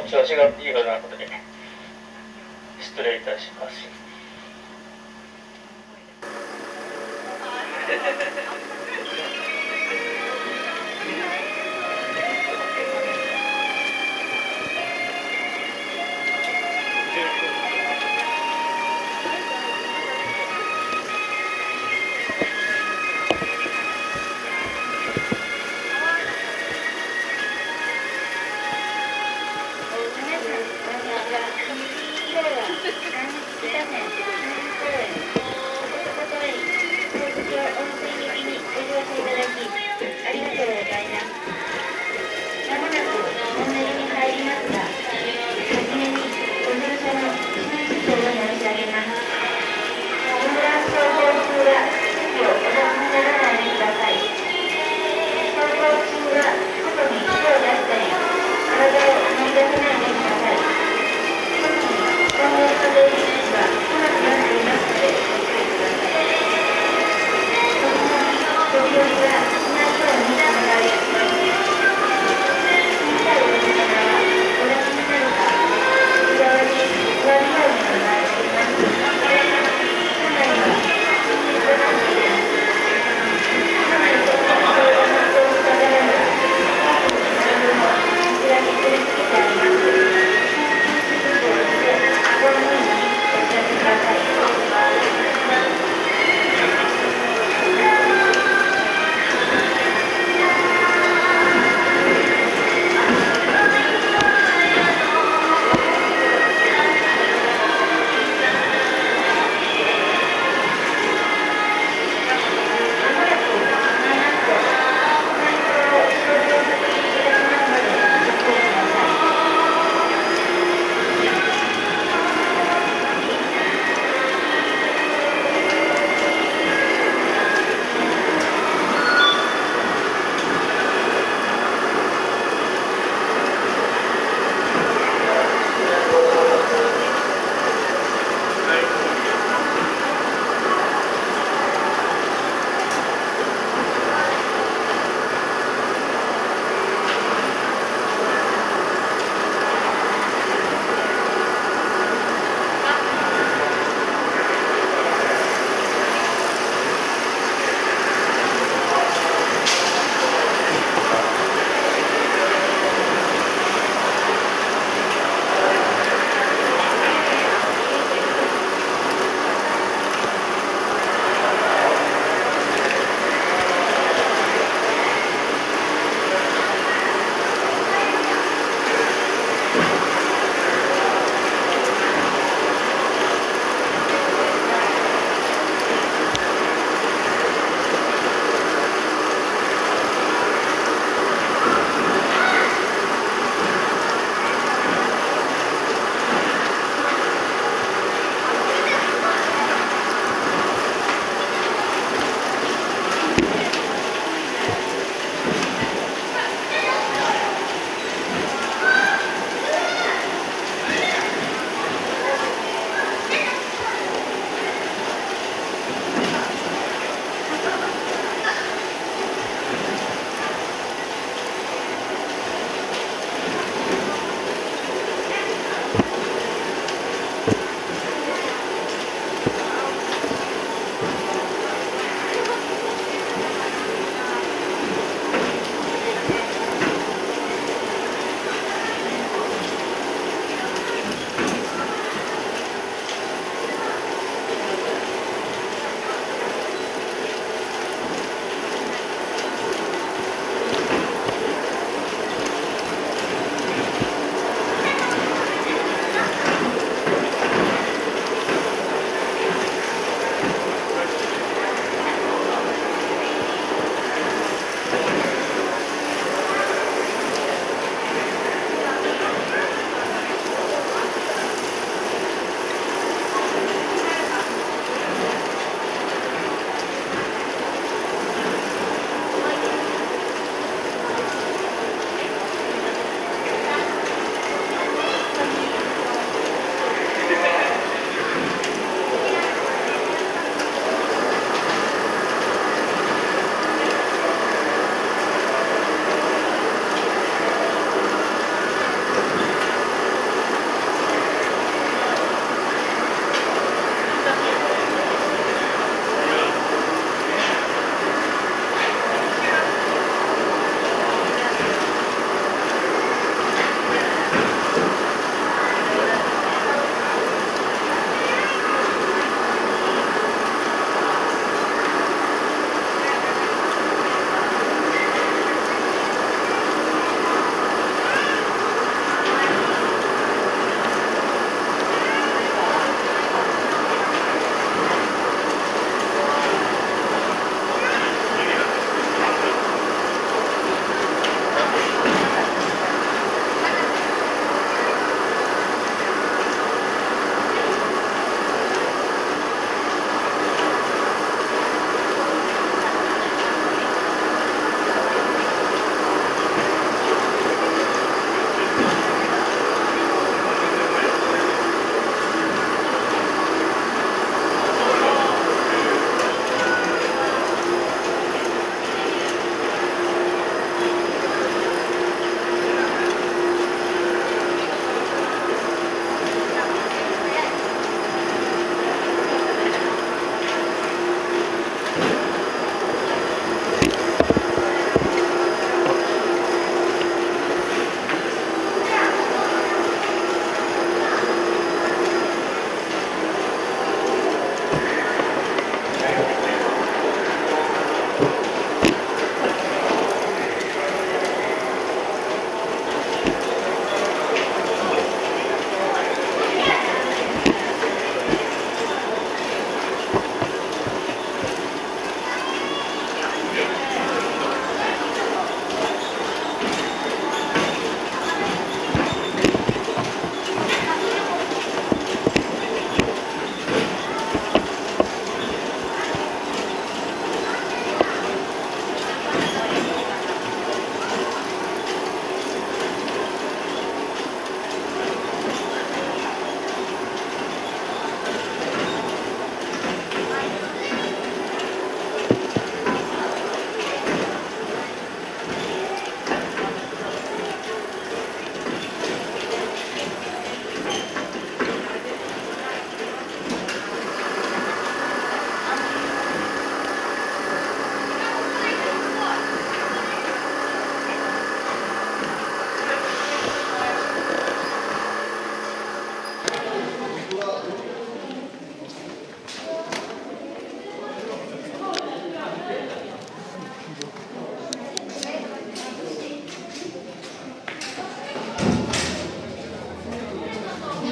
調子がいいようなことで失礼いたします。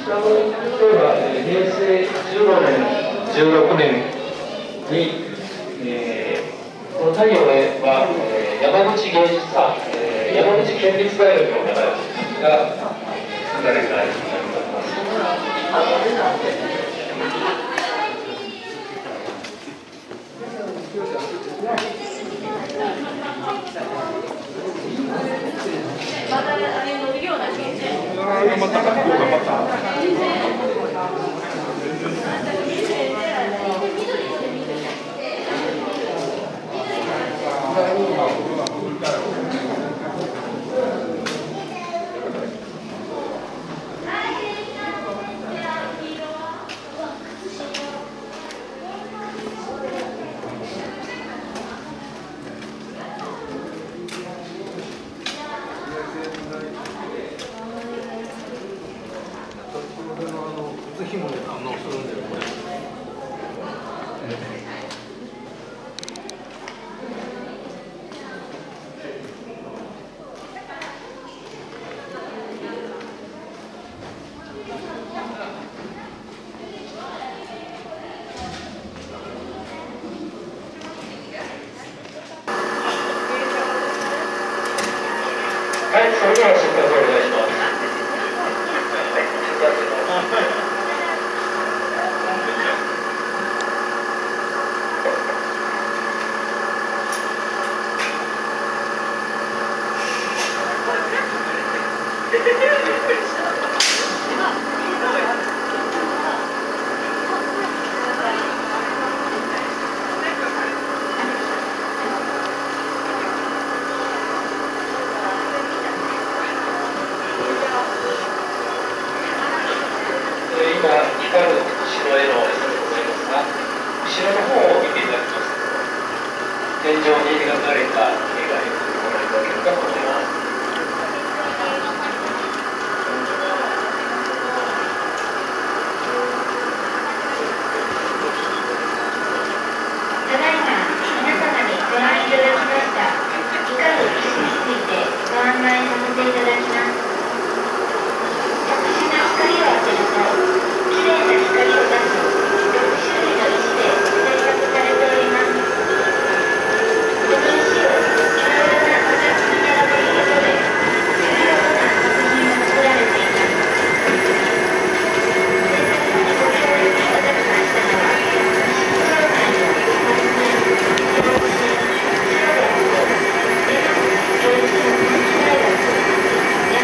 は平成15年、16年に、この太陽は、山口芸術祭、山口県立大学の名前が書かれた絵になります。はい、それでは出発お願いします。今、光る白絵のございますが、後ろの方を見ていただきます。天井に描かれた絵がよくご覧いただけるかと思います。 ただいま皆様にご覧いただきました光る石についてご案内させていただきます。特殊な光を当てるときれいな光を出す6種類の石で製作されております。この石をいろいろな形に並べることで見事な作品が作られています。制作にご協力いただきましたのは将来の発明、教師、白である山口芸術大学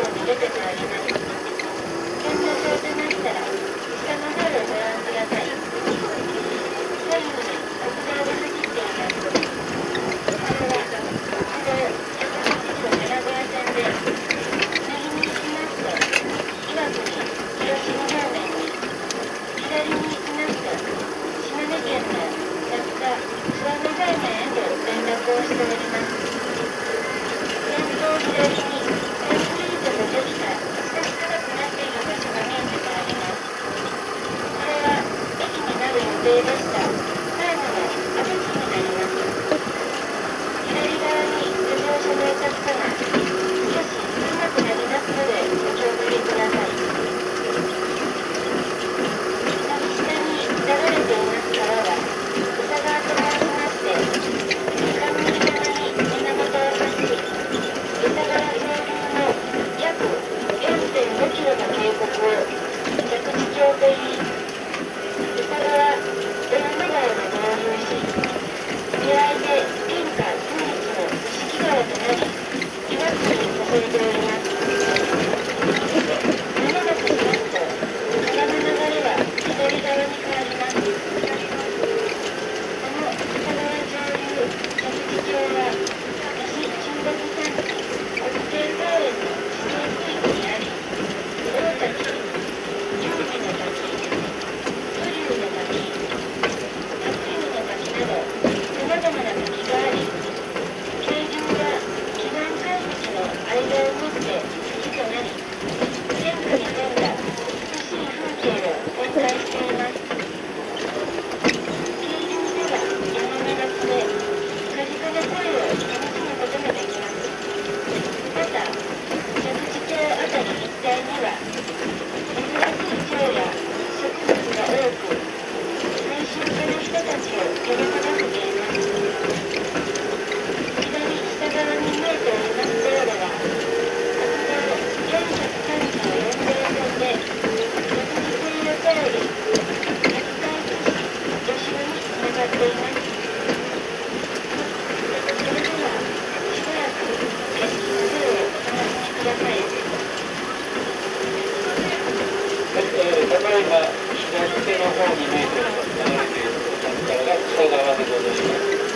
うに出てまいります。検討されてましたら、下の方をご覧ください。左右に国道が走っています。これは国道180名古屋線で、右に行きますと、岩国、広島方面に、左に行きますと、島根県の安田、諏訪の方面へと連絡をしております。先頭左にコンクリートができた少し高くなっている場所が見えてまいります。これは駅になる予定でした。最後の跡地になります。左側にご乗車のお客様、少し狭くなりますのでご協力ください。右下に流れています川は宇佐川と申しまして、冠川に源を差し、宇佐川上流の約 4.5 キロの渓谷を着地橋といい、宇佐川ドラム川が合流し、出会いで天下唯一の錦川となり、岩国に注いでおります。まもなくしますと、川の流れは左側に変わります。この宇佐川上流着地橋は、西中国山地国定公園の指定区域にあり、大滝、龍美の滝、武龍の滝、白龍の滝など、さまざまな滝があり、渓流が奇岩海域の間を持って滝となり、天下に富んだ美しい風景を展開しています。渓流では山目が触れ、カジカの声を楽しむことができます。また、着地橋あたり一帯には、珍しい蝶や植物が多く、最新家の人たちを呼び戻しています。左下側に見えております道路は、国道434号線で、着地線を通り、廿日市市吉野につながっています。それでは、しばらく景色の方をお楽しみください。 ただいま左手の方に見えています流れている川が草川でございます。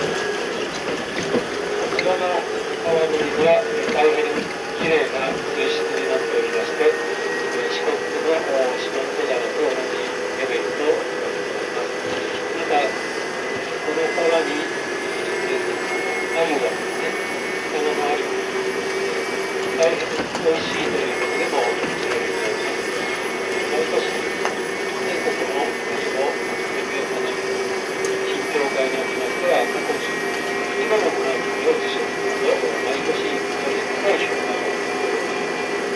こちらの川の水は大変きれいな水質になっておりまして、四国の四国川と同じレベルとなっております。また、この川にダムがですね、その周り大変おいしいということでも知られております。毎年、全国の水を集めて行う品評会におきましては、過去に今のグランプリを受賞するなど、毎年高い評価を受けております。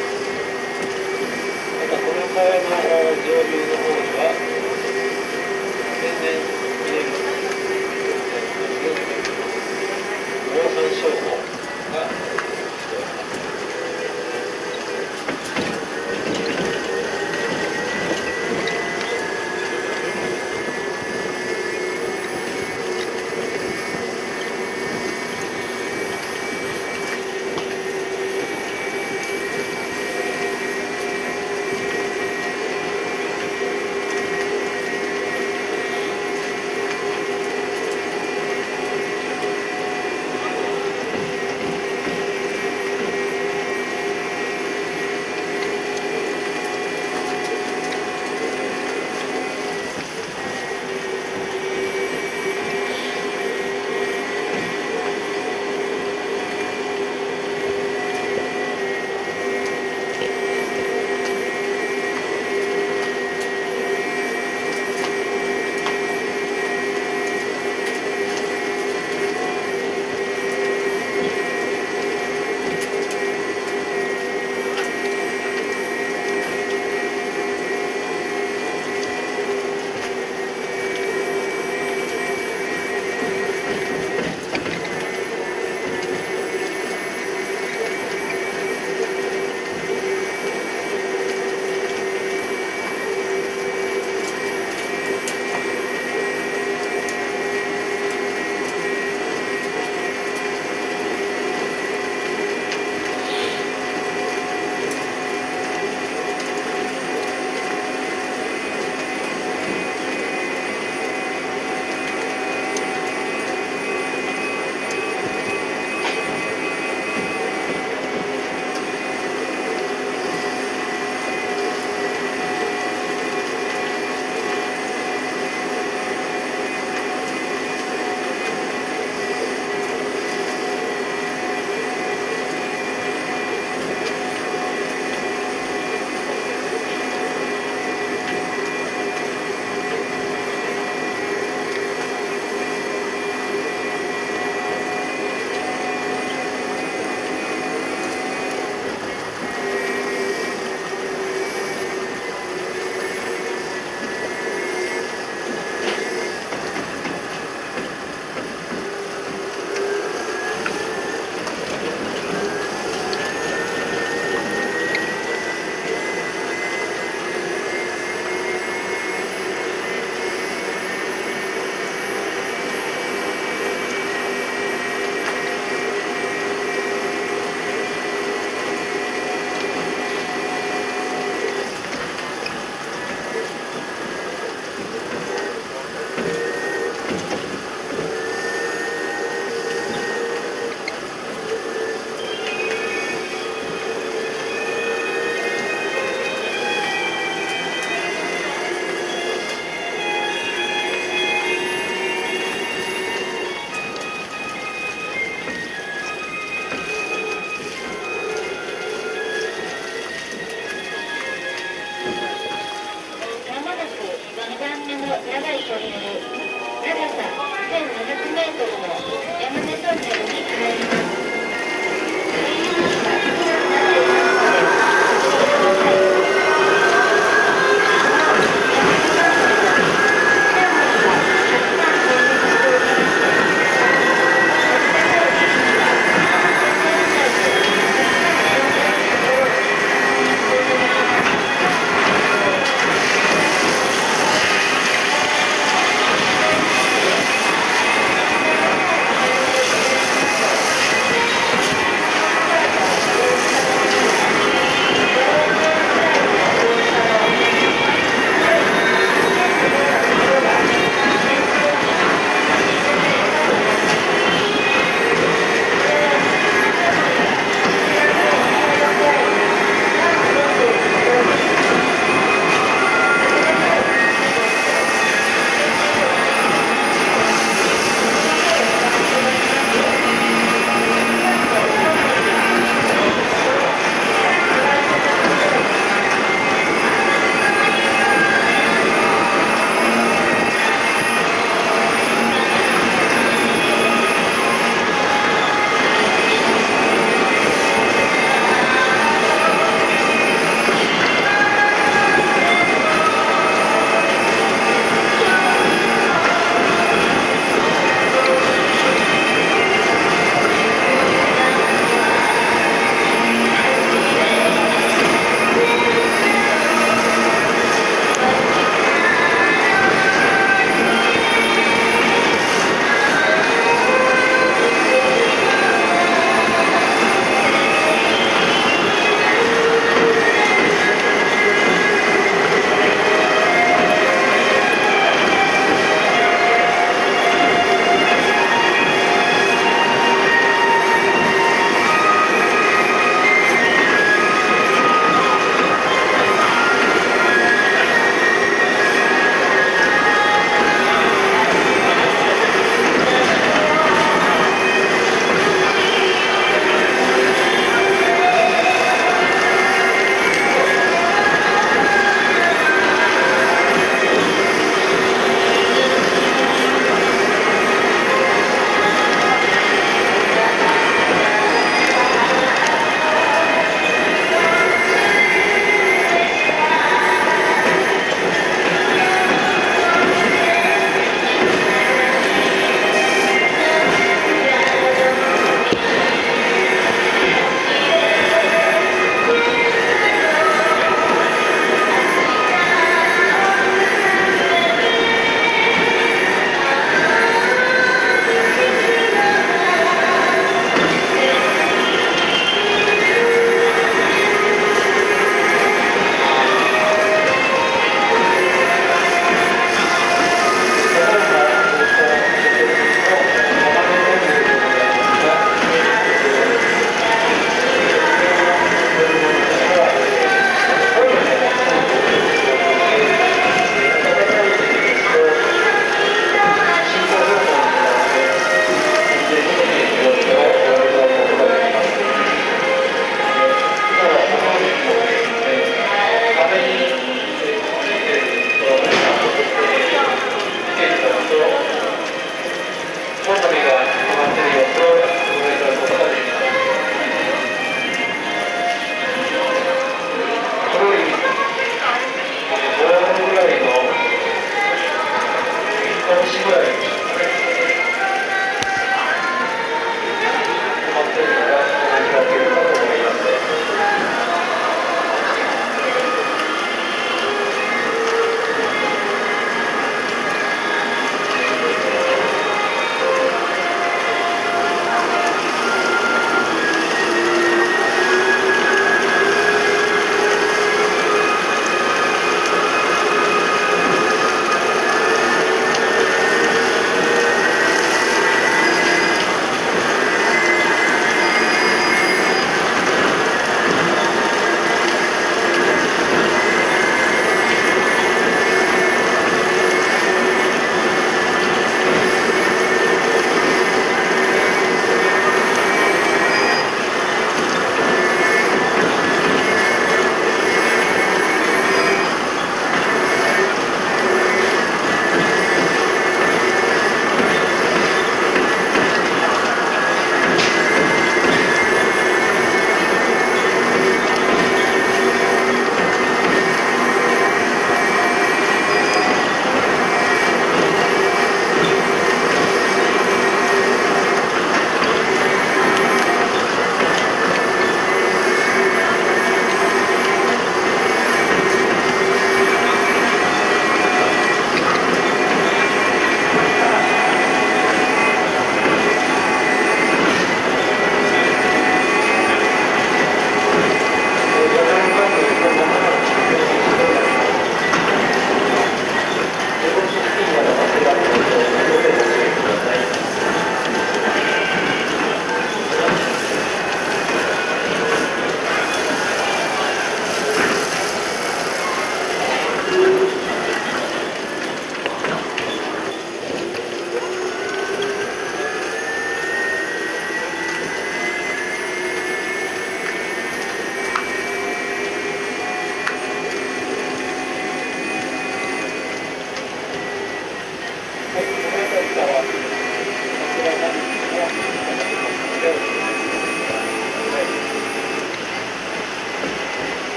また、この川の上流の方には、天然記念物でありますオオサンショウウオがしております。 長いトンネル、長さ1200メートルの山根トンネルに入ります。入り口が広くなっていますので、ご注意ください。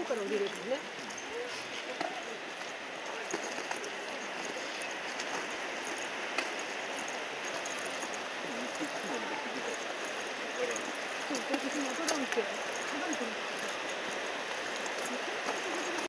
から降りるんですね。そう、私も登らんけ。